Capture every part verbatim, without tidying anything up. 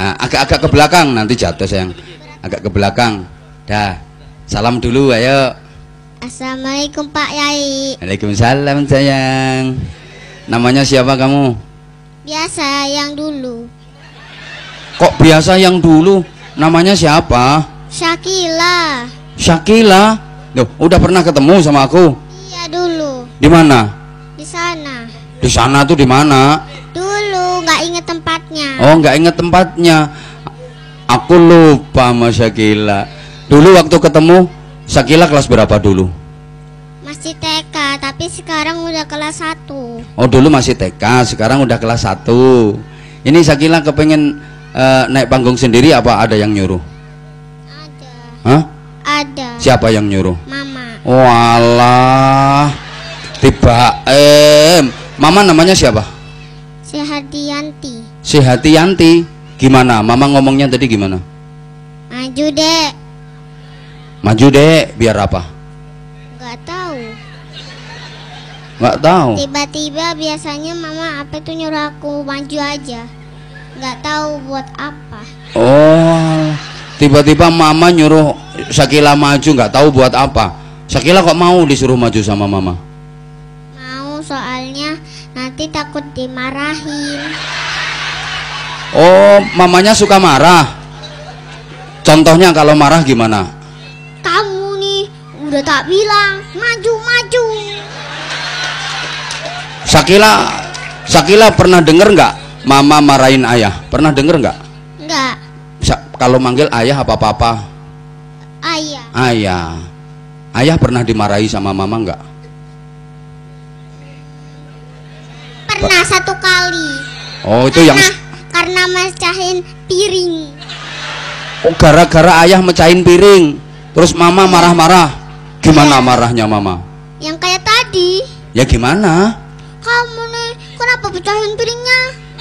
agak-agak ke belakang nanti jatuh sayang. Agak ke belakang. Dah. Salam dulu ayo. Assalamualaikum Pak Yai. Waalaikumsalam sayang. Namanya siapa kamu? Biasa yang dulu. Kok biasa yang dulu? Namanya siapa? Syakila. Syakila. Loh, udah pernah ketemu sama aku? Iya dulu. Di mana? Di sana. Di sana tuh di mana? Dulu nggak inget tempatnya. Oh, nggak inget tempatnya. Aku lupa sama Syakila. Dulu waktu ketemu Syakila kelas berapa dulu? Masih T K, tapi sekarang udah kelas satu. Oh, dulu masih T K, sekarang udah kelas satu. Ini Syakila kepengen uh, naik panggung sendiri apa ada yang nyuruh? Ada. Hah? Ada. Siapa yang nyuruh? Mama. Walah. Tiba em, Mama namanya siapa? Sehadianti. Sehatianti. Gimana? Mama ngomongnya tadi gimana? Maju dek. Maju dek, biar apa? Nggak tahu. Nggak tahu. Tiba-tiba biasanya mama apa itu nyuruh aku maju aja. Nggak tahu buat apa. Oh, tiba-tiba Mama nyuruh Syakila maju, nggak tahu buat apa. Syakila kok mau disuruh maju sama Mama? Mau, soalnya nanti takut dimarahin. Oh, mamanya suka marah. Contohnya kalau marah gimana? Kamu nih udah tak bilang maju-maju. Syakila, Syakila pernah denger nggak Mama marahin ayah? Pernah denger nggak? Nggak. Kalau manggil ayah apa papa? Ayah. Ayah. Ayah pernah dimarahi sama Mama nggak? Pernah satu kali. Oh, itu karena, yang karena mecahin piring. Oh, gara-gara ayah mecahin piring. Terus Mama marah-marah. Gimana Iya. marahnya Mama? Yang kayak tadi. Ya gimana? Kamu nih kenapa pecahin piringnya?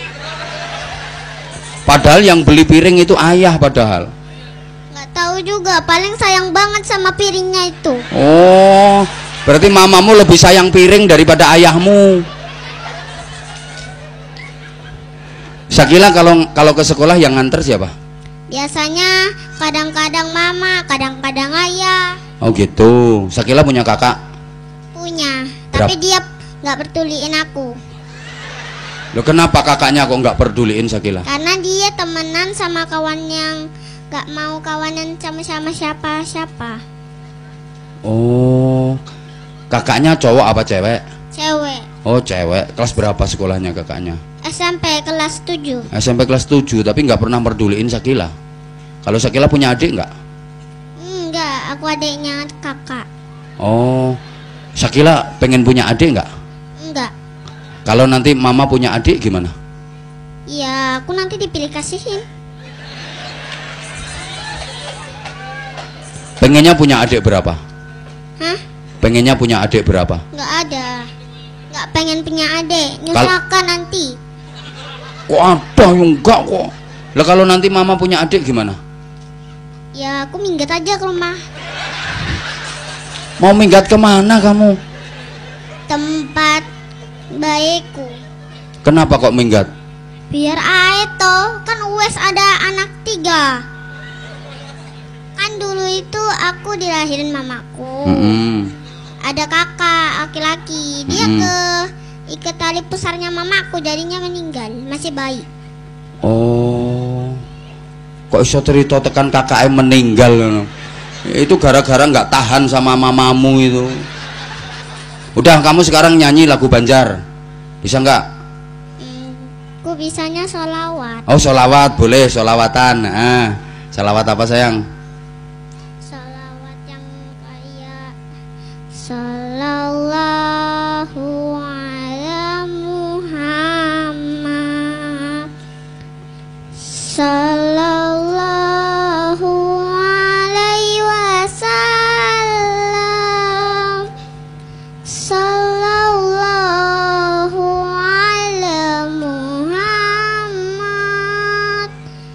Padahal yang beli piring itu ayah padahal. Nggak tahu juga, paling sayang banget sama piringnya itu. Oh, berarti mamamu lebih sayang piring daripada ayahmu. Syakila kalau kalau ke sekolah yang nganter siapa? Biasanya kadang-kadang mama, kadang-kadang ayah. Oh gitu. Syakila punya kakak? Punya, Berapa? tapi dia nggak peduliin aku. Loh, kenapa kakaknya kok nggak peduliin Syakila? Karena dia temenan sama kawan yang nggak mau kawanan sama-sama siapa-siapa. Oh, kakaknya cowok apa cewek? Cewek. Oh cewek. Kelas berapa sekolahnya kakaknya? S M P kelas tujuh. S M P kelas tujuh, tapi nggak pernah peduliin Syakila. Kalau Syakila punya adik nggak? Enggak, aku adiknya kakak. Oh, Syakila pengen punya adik nggak? Enggak. Kalau nanti Mama punya adik gimana? Ya, aku nanti dipilih kasihin. Pengennya punya adik berapa? Hah? Pengennya punya adik berapa? Enggak ada. Enggak pengen punya adik, nyusahakan nanti. Kok ada yang enggak kok? Lah kalau nanti Mama punya adik gimana? Ya, aku minggat aja ke rumah. Mau minggat kemana kamu? Tempat baikku. Kenapa kok minggat? Biar ae toh, kan Uwes ada anak tiga. Kan dulu itu aku dilahirin mamaku. Mm-mm. Ada kakak laki-laki, dia Mm-mm. ke ikat tali pusarnya mamaku, jadinya meninggal, masih bayi. Oh, kok iso cerita tekan kakaknya meninggal? Itu gara-gara nggak tahan sama mamamu itu. Udah, kamu sekarang nyanyi lagu Banjar, bisa nggak? Hmm, aku bisanya sholawat. Oh, sholawat boleh, sholawatan. Nah, sholawat apa sayang? Sholawat yang kayak Sallallahu ala Muhammad, Sallallahu alaihi wasallam, Sallallahu ala Muhammad,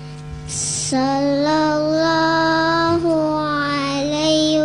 Sallallahu alaihi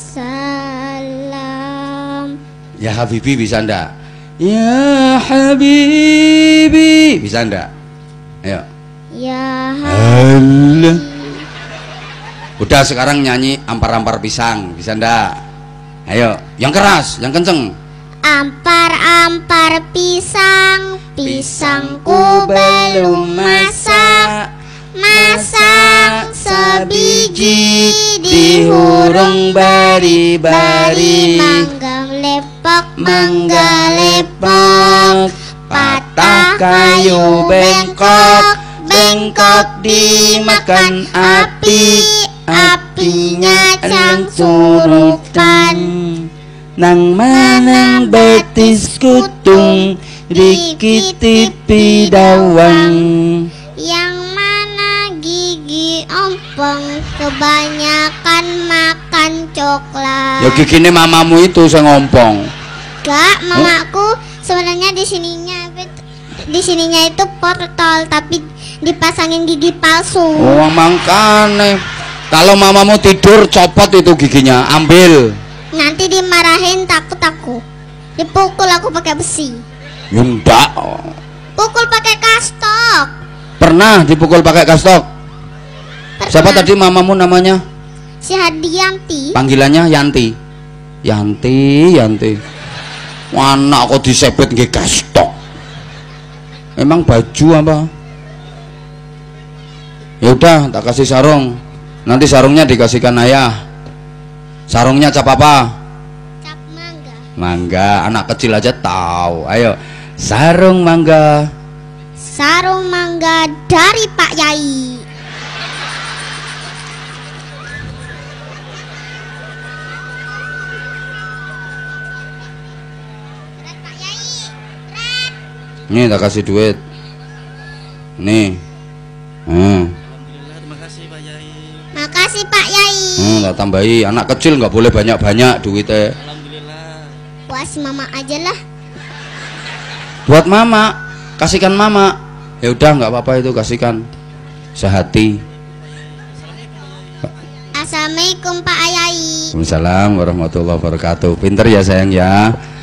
wasallam. Ya Habibi bisa ndak? Ya Habibi bisa ndak? Ayo. Ya. Alah. Udah sekarang nyanyi ampar-ampar pisang, bisa ndak? Ayo, yang keras, yang kenceng. Ampar-ampar pisang, pisangku belum masak. Masak sebiji dihurung bari-bari. Mangga lepok, mangga lepok, patah kayu bengkok, bengkok dimakan api, apinya cang surutan. Nang manang betis kutung, dikit pidawang. Yang mana gigi ompong, kebanyakan makan coklat. Ya gigine mamamu itu saya ngompong. Gak, mamaku sebenarnya di sininya di sininya itu portol, tapi dipasangin gigi palsu. Oh, makane. Kalau mamamu tidur copot itu giginya, ambil. Nanti dimarahin, takut aku. Dipukul aku pakai besi. Ya enggak. Pukul pakai kastok. Pernah dipukul pakai kastok? Pernah. Siapa tadi mamamu namanya? Si Hadianti. Panggilannya Yanti. Yanti, Yanti. Anak kok disebut nggih kastok. Emang baju apa? Ya udah, tak kasih sarung. Nanti sarungnya dikasihkan ayah. Sarungnya cap apa? Cap mangga. Mangga, anak kecil aja tahu. Ayo, sarung mangga. Sarung mangga dari Pak Yai. Berat Pak Yai. Berat. Nih tak kasih duit. Nih. Hmm. Makasih Pak Yai. Hmm, tak tambahi. Anak kecil nggak boleh banyak-banyak duitnya. Alhamdulillah. Puas mama aja lah. Buat mama, kasihkan mama. Ya udah nggak apa-apa itu, kasihkan. Sehati. Assalamualaikum Pak Yai. Waalaikumsalam warahmatullahi wabarakatuh. Pinter ya sayang ya.